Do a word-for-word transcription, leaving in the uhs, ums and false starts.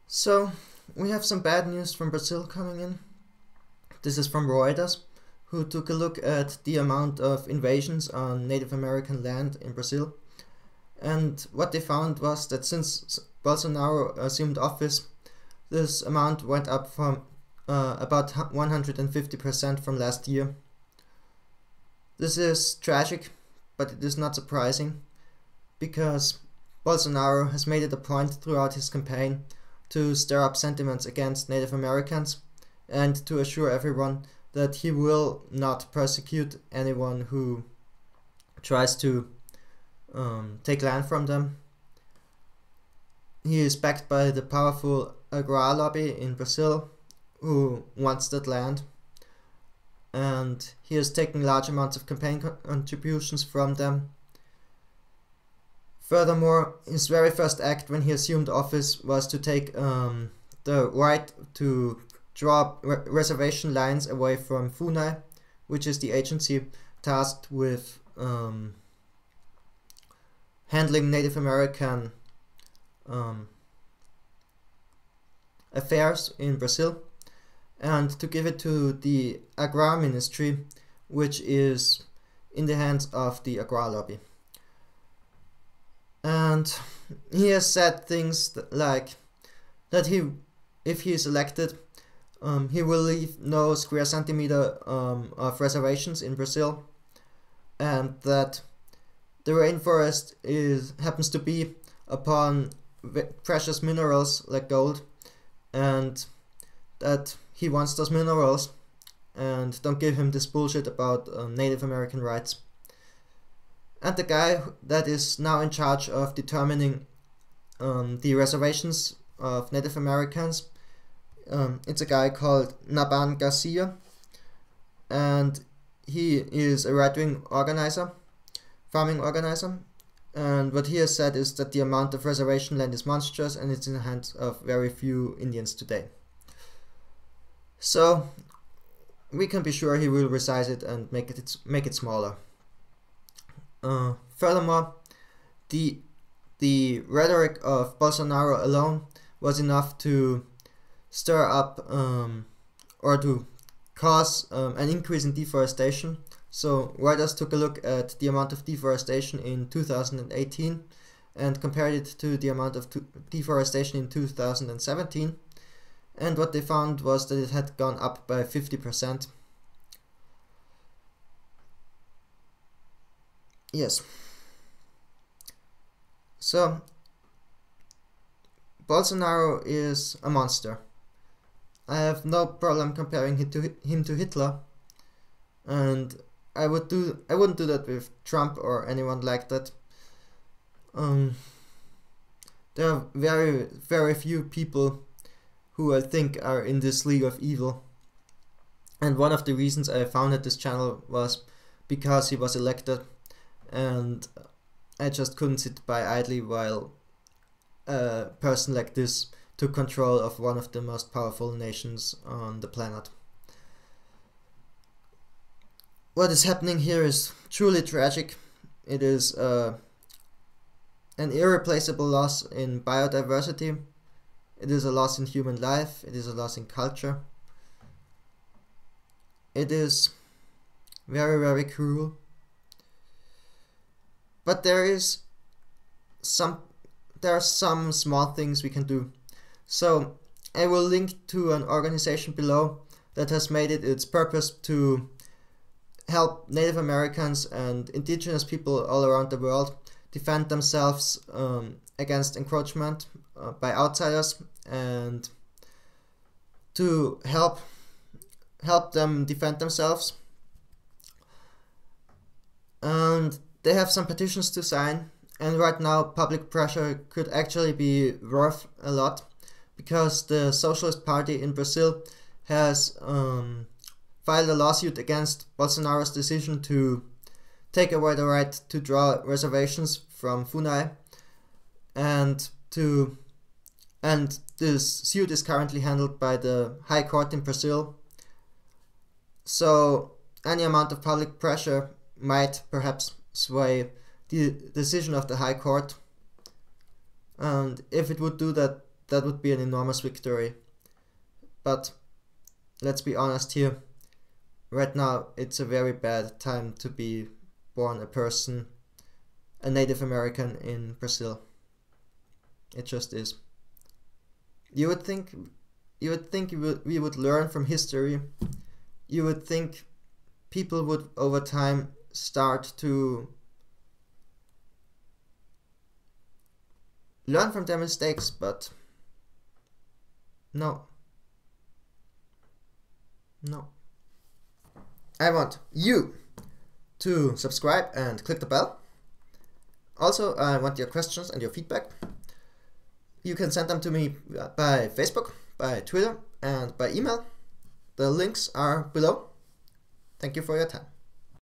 So, we have some bad news from Brazil coming in. This is from Reuters, who took a look at the amount of invasions on Native American land in Brazil. And what they found was that since Bolsonaro assumed office, this amount went up from uh, about one hundred fifty percent from last year. This is tragic, but it is not surprising, because Bolsonaro has made it a point throughout his campaign to stir up sentiments against Native Americans and to assure everyone that he will not persecute anyone who tries to um, take land from them. He is backed by the powerful agri lobby in Brazil, who wants that land, and he has taken large amounts of campaign contributions from them. Furthermore, his very first act when he assumed office was to take um, the right to draw re reservation lines away from FUNAI, which is the agency tasked with um, handling Native American um, affairs in Brazil, and to give it to the Agri Ministry, which is in the hands of the agri lobby. And he has said things that, like that he, if he is elected, um, he will leave no square centimeter um, of reservations in Brazil, and that the rainforest is happens to be upon precious minerals like gold, and that he wants those minerals, and don't give him this bullshit about um, Native American rights. And the guy that is now in charge of determining um, the reservations of Native Americans, um, it's a guy called Naban Garcia, and he is a right-wing organizer, farming organizer, and what he has said is that the amount of reservation land is monstrous and it's in the hands of very few Indians today. So we can be sure he will resize it and make it make it smaller. Uh, furthermore, the the rhetoric of Bolsonaro alone was enough to stir up um, or to cause um, an increase in deforestation. So Reuters took a look at the amount of deforestation in two thousand eighteen and compared it to the amount of deforestation in two thousand seventeen, and what they found was that it had gone up by fifty percent. Yes. So, Bolsonaro is a monster. I have no problem comparing him to him to Hitler, and I would do I wouldn't do that with Trump or anyone like that. Um, there are very very few people who I think are in this league of evil, and one of the reasons I founded this channel was because he was elected. And I just couldn't sit by idly while a person like this took control of one of the most powerful nations on the planet. What is happening here is truly tragic. It is uh, an irreplaceable loss in biodiversity. It is a loss in human life. It is a loss in culture. It is very, very cruel. But there is some, there are some small things we can do. So I will link to an organization below that has made it its purpose to help Native Americans and indigenous people all around the world defend themselves um, against encroachment uh, by outsiders, and to help help them defend themselves. And they have some petitions to sign, and right now public pressure could actually be worth a lot, because the Socialist Party in Brazil has um, filed a lawsuit against Bolsonaro's decision to take away the right to draw reservations from FUNAI, and to and this suit is currently handled by the High Court in Brazil. So any amount of public pressure might perhaps sway the decision of the High Court, and if it would do that, that would be an enormous victory. But let's be honest here. Right now, it's a very bad time to be born a person, a Native American in Brazil. It just is. You would think, you would think we would, we would learn from history. You would think people would over time start to learn from their mistakes, but no. No. I want you to subscribe and click the bell. Also, I want your questions and your feedback. You can send them to me by Facebook, by Twitter, and by email. The links are below. Thank you for your time.